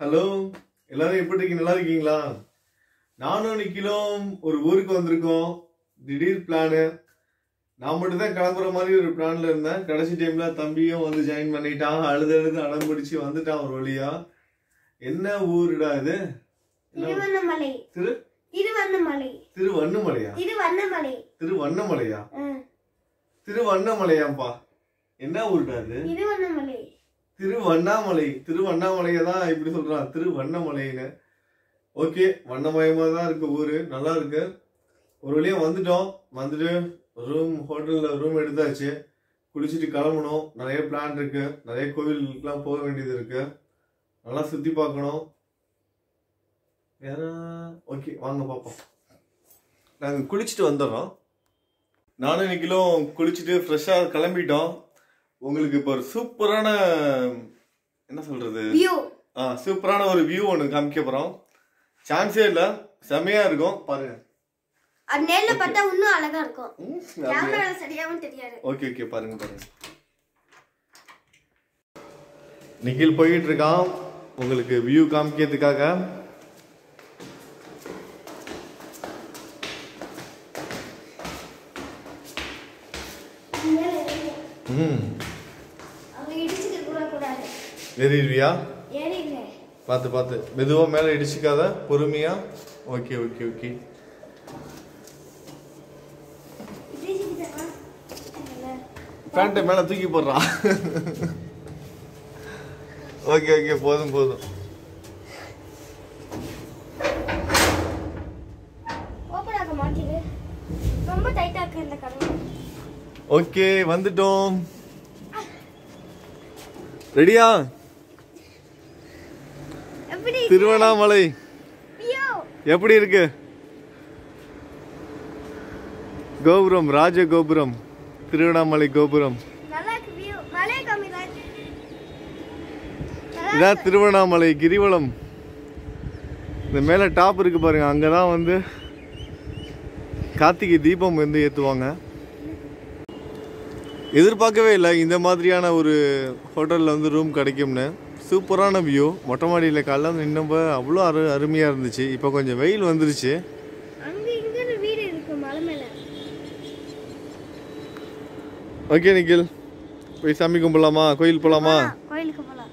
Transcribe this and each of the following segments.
Hello, எல்லாரும் எப்படி இருக்கீங்க? நல்லா இருக்கீங்களா? நானும் நிக்கிலும் ஒரு ஊருக்கு வந்திருக்கோம். திடீர் பிளானு. நான் மட்டும் தான் கிளம்புற மாதிரி ஒரு பிளான்ல இருந்தேன். கடைசி டைம்ல தம்பியும் வந்து ஜாயின் பண்ணிட்டான். அழுது அடம் பிடிச்சு வந்துட்டான் ஒரு வழியா. என்ன ஊருடா இது? திருவண்ணாமலை. திருவண்ணாமலை. திருவண்ணாமலையா? திருவண்ணாமலை. திருவண்ணாமலையா? திருவண்ணாமலையாப்பா. என்ன ஊருடா இது? திருவண்ணாமலை. திருவண்ணாமலை. திருவண்ணாமலையை தான் இப்படி சொல்றான், திருவண்ணாமலைன்னு. ஓகே, வண்ணமயமா தான் இருக்கு ஊரு, நல்லா இருக்கு. ஒரு வழியா வந்துட்டோம். வந்துட்டு ஹோட்டல்ல ரூம் எடுத்தாச்சு. குளிச்சுட்டு கிளம்பணும். நிறைய பிளான் இருக்கு. நிறைய கோவிலுக்குலாம் போக வேண்டியது இருக்கு. நல்லா சுத்தி பார்க்கணும். வேற ஓகே, வாங்க பார்ப்போம். நாங்க குளிச்சுட்டு வந்துடுறோம். நானும் இன்னைக்கிலும் குளிச்சுட்டு ஃப்ரெஷ்ஷா கிளம்பிட்டோம். உங்களுக்கு இப்போ ஒரு சூப்பரான என்ன சொல்றது, சூப்பரான ஒரு வியூ ஒன்று காமிக்க போறோம். சான்ஸே இல்ல, செமையா இருக்கும் பாருங்க. அது நேர்ல பார்த்தா இன்னும் அழகா இருக்கும். கேமரால சரியாவும் தெரியாது. ஓகே ஓகே, பாருங்க பாருங்க. நிக்கில் போயிட்டு இருக்கான் உங்களுக்கு வியூ காமிக்கிறதுக்காக. ஏறிடுவியா? பார்த்து பார்த்து மெதுவா, மேல இடிச்சுக்காத, பொறுமையா. Okay okay okay. பேண்ட்டை மேல தூக்கி போடுறான். ஓகே ஓகே, போதும் போதும். ஓகே, வந்துட்டோம். ரெடியா? திருவண்ணாமலை எப்படி இருக்கு? கோபுரம், ராஜ கோபுரம், திருவண்ணாமலை கோபுரம். இதான் திருவண்ணாமலை கிரிவலம். இந்த மேல டாப் இருக்கு பாருங்க, அங்கதான் வந்து கார்த்திகை தீபம் வந்து ஏத்துவாங்க. எதிர்பார்க்கவே இல்லை இந்த மாதிரியான ஒரு ஹோட்டலில் வந்து ரூம் கிடைக்கும்னு. சூப்பரான வியூ. மொட்டை மாடியில் காலைல நின்னப்போ அவ்வளோ அருமையாக இருந்துச்சு. இப்போ கொஞ்சம் வெயில் வந்துருச்சு. ஓகே நிக்கில், போய் சாமி கும்பிடலாமா? கோயில் போகலாமா? கோயிலுக்கு போகலாம்.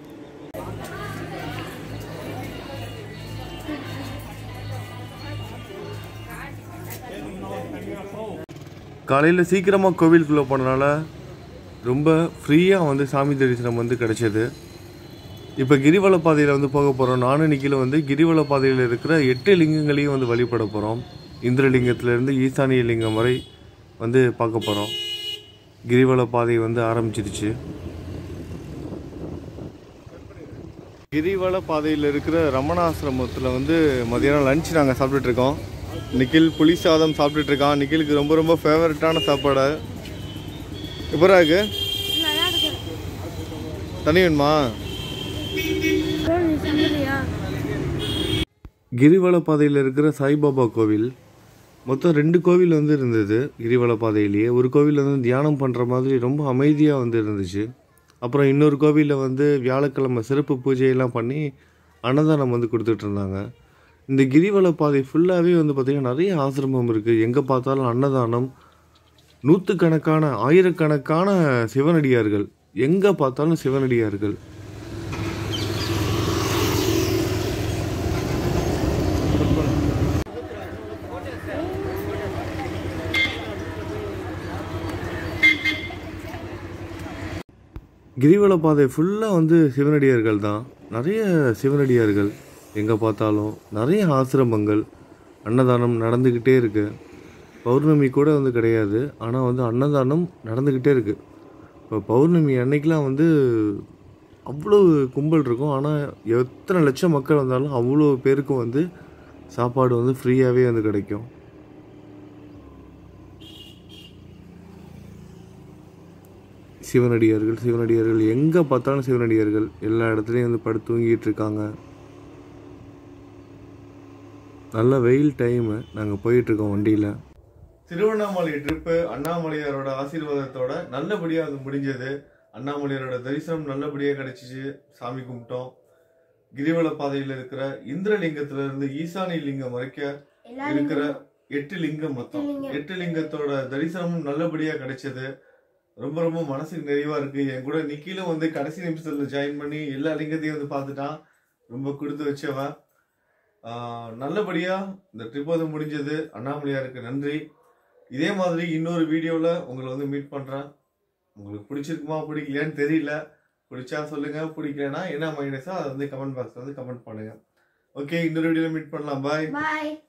காலையில் சீக்கிரமாக கோவிலுக்குள்ளே போனனால ரொம்ப ஃப்ரீயாக வந்து சாமி தரிசனம் வந்து கிடைச்சது. இப்போ கிரிவல பாதையில் வந்து போக போகிறோம். நானும் நிக்கில வந்து கிரிவல பாதையில் இருக்கிற 8 லிங்கங்களையும் வந்து வழிபட போகிறோம். இந்திரலிங்கத்திலேருந்து ஈசானிய லிங்கம் வரை வந்து பார்க்க போகிறோம். கிரிவல பாதை வந்து ஆரம்பிச்சிருச்சு. கிரிவல பாதையில் இருக்கிற ரமணாசிரமத்தில் வந்து மதியானம் லஞ்ச் நாங்கள் சாப்பிட்டுட்ருக்கோம். நிக்கில் புளி சாதம் சாப்பிட்டுட்டு இருக்கான். நிக்கிலுக்கு ரொம்ப ரொம்ப ஃபேவரட்டான சாப்பாடு. எப்படா இருக்கு? தண்ணி வேணுமா? கிரிவல பாதையில் இருக்கிற சாய்பாபா கோவில், மொத்தம் 2 கோவில் வந்து இருந்தது கிரிவல பாதையிலேயே. ஒரு கோவில் வந்து தியானம் பண்ணுற மாதிரி ரொம்ப அமைதியாக வந்து இருந்துச்சு. அப்புறம் இன்னொரு கோவிலில் வந்து வியாழக்கிழமை சிறப்பு பூஜையெல்லாம் பண்ணி அன்னதானம் வந்து கொடுத்துட்டு இருந்தாங்க. இந்த கிரிவல பாதை ஃபுல்லாகவே வந்து பார்த்திங்கன்னா நிறைய ஆசிரமம் இருக்குது. எங்கே பார்த்தாலும் அன்னதானம், நூற்றுக்கணக்கான ஆயிரக்கணக்கான சிவனடியார்கள், எங்கே பார்த்தாலும் சிவனடியார்கள். கிரிவல பாதை ஃபுல்லாக வந்து சிவனடியார்கள் தான். நிறைய சிவனடியார்கள், எங்கே பார்த்தாலும் நிறைய ஆசிரமங்கள், அன்னதானம் நடந்துக்கிட்டே இருக்குது. பௌர்ணமி கூட வந்து கிடையாது, ஆனால் வந்து அன்னதானம் நடந்துக்கிட்டே இருக்குது. இப்போ பௌர்ணமி அன்னைக்கெலாம் வந்து அவ்வளோ கும்பல் இருக்கும். ஆனால் எத்தனை லட்சம் மக்கள் வந்தாலும் அவ்வளோ பேருக்கும் வந்து சாப்பாடு வந்து ஃப்ரீயாகவே வந்து கிடைக்கும். சிவனடியார்கள் சிவனடியார்கள் எங்கே பார்த்தாலும் சிவனடியார்கள். எல்லா இடத்துலையும் வந்து படுத்து தூங்கிட்டு இருக்காங்க. நல்ல வெயில் டைமு. நாங்கள் போயிட்டுருக்கோம் வண்டியில். திருவண்ணாமலை ட்ரிப்பு அண்ணாமலையாரோட ஆசீர்வாதத்தோட நல்லபடியாக அது முடிஞ்சது. அண்ணாமலையாரோட தரிசனம் நல்லபடியாக கிடைச்சிச்சு. சாமி கும்பிட்டோம். கிரிவல பாதையில இருக்கிற இந்திரலிங்கத்துல இருந்து ஈசானி லிங்கம் வரைக்கும் இருக்கிற 8 லிங்கம் மொத்தம் 8 லிங்கத்தோட தரிசனமும் நல்லபடியா கிடைச்சது. ரொம்ப ரொம்ப மனசுக்கு நிறைவா இருக்கு. என் கூட நிக்கிலும் வந்து கடைசி நிமிஷத்துல ஜாயின் பண்ணி எல்லா லிங்கத்தையும் வந்து பார்த்துட்டான். ரொம்ப கொடுத்து வச்சவன். நல்லபடியா இந்த ட்ரிப் வந்து முடிஞ்சது. அண்ணாமலையாருக்கு நன்றி. இதே மாதிரி இன்னொரு வீடியோல உங்களை வந்து மீட் பண்றேன். உங்களுக்கு பிடிச்சிருக்குமா பிடிக்கலையான்னு தெரியல. பிடிச்சா சொல்லுங்க, பிடிக்கலன்னா என்ன மைனஸா அதை வந்து கமெண்ட் பாக்ஸ்ல வந்து கமெண்ட் பண்ணுங்க. ஓகே, இன்னொரு வீடியோல மீட் பண்ணலாம். பாய்.